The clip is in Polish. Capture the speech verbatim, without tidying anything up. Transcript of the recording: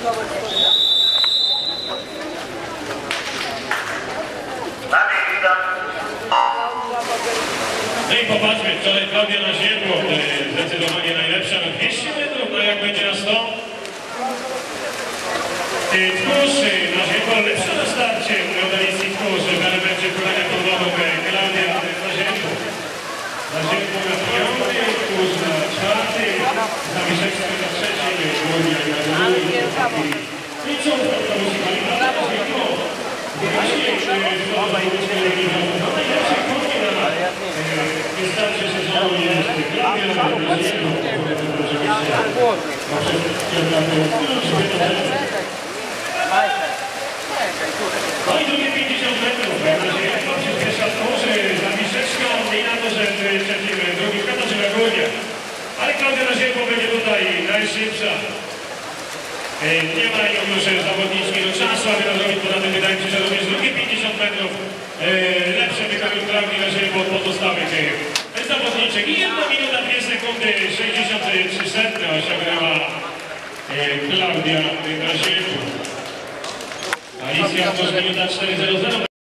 No i popatrzmy, wczoraj Klaudia na ziemło, zdecydowanie najlepsza na dwieście metrów, no jak będzie na sto? Tchórz na ziemło, lepsza na starcie, medaliści Tchórz, w elemencie kulania podwodową Klaudia na ziemło. Na ziemło na piąty, Tchórz na czwarty, Zawiszewski na trzeci, Głodia na drugi. I co, to musi pani na ziemło? Właśnie, wystarczy sezonu jest Klaudia na ziemło. No i drugie pięćdziesiąt metrów, przyspiesza Tchórz, Zawiszewska, i na to, że trzecim, drugim Katarzyna Głodia. Ale Klaudia na ziemło będzie tutaj najszybsza. Nie ma już zawodniczki do czasu, aby nadrobić podatek. Wydaje mi się, że również drugie pięćdziesiąt metrów lepsze wykonał Klaudii na ziemło od pozostałych zawodniczek. I jedna minuta, dwie sekundy, sześćdziesiąt trzy setne osiągnęła Klaudia na ziemło. Alicja, to minuta cztery zero zero.